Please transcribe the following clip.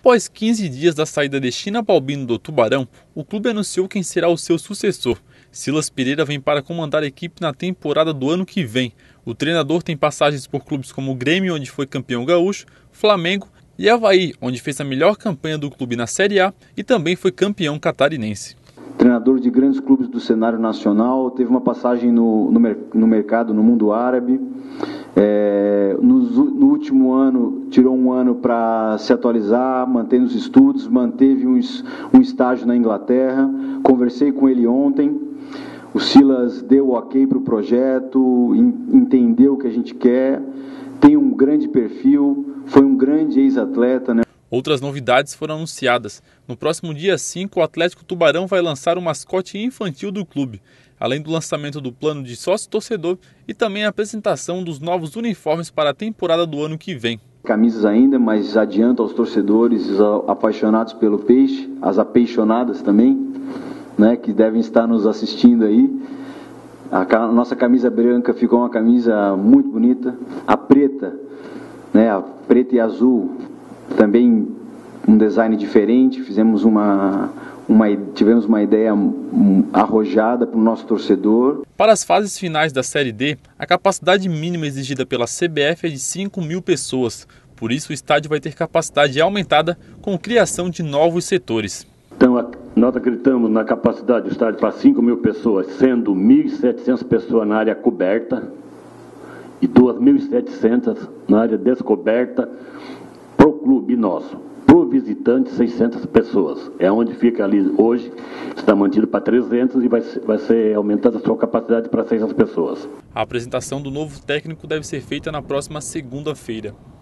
Após 15 dias da saída de China Balbino do Tubarão, o clube anunciou quem será o seu sucessor. Silas Pereira vem para comandar a equipe na temporada do ano que vem. O treinador tem passagens por clubes como o Grêmio, onde foi campeão gaúcho, Flamengo e Avaí, onde fez a melhor campanha do clube na Série A e também foi campeão catarinense. Treinador de grandes clubes do cenário nacional, teve uma passagem no mercado, no mundo árabe. No último ano, tirou um ano para se atualizar, mantendo os estudos, manteve um estágio na Inglaterra. Conversei com ele ontem. O Silas deu o ok para o projeto, entendeu o que a gente quer, tem um grande perfil, foi um grande ex-atleta, né? Outras novidades foram anunciadas. No próximo dia 5, o Atlético Tubarão vai lançar o mascote infantil do clube, além do lançamento do plano de sócio-torcedor e também a apresentação dos novos uniformes para a temporada do ano que vem. Camisas ainda, mas adianto aos torcedores, os apaixonados pelo peixe, as apeixonadas também, né, que devem estar nos assistindo aí. A nossa camisa branca ficou uma camisa muito bonita. A preta, né, a preta e azul, também um design diferente. Tivemos uma ideia arrojada para o nosso torcedor. Para as fases finais da Série D, a capacidade mínima exigida pela CBF é de 5.000 pessoas. Por isso, o estádio vai ter capacidade aumentada com criação de novos setores. Então, nós acreditamos na capacidade do estádio para 5.000 pessoas, sendo 1.700 pessoas na área coberta e 2.700 na área descoberta para o clube nosso. Para o visitante, 600 pessoas. É onde fica ali hoje, está mantido para 300 e vai ser aumentada a sua capacidade para 600 pessoas. A apresentação do novo técnico deve ser feita na próxima segunda-feira.